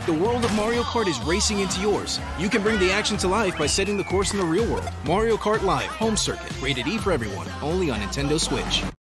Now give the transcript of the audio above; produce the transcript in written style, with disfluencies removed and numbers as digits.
The world of Mario Kart is racing into yours. You can bring the action to life by setting the course in the real world. Mario Kart Live Home Circuit, rated E for everyone, only on Nintendo Switch.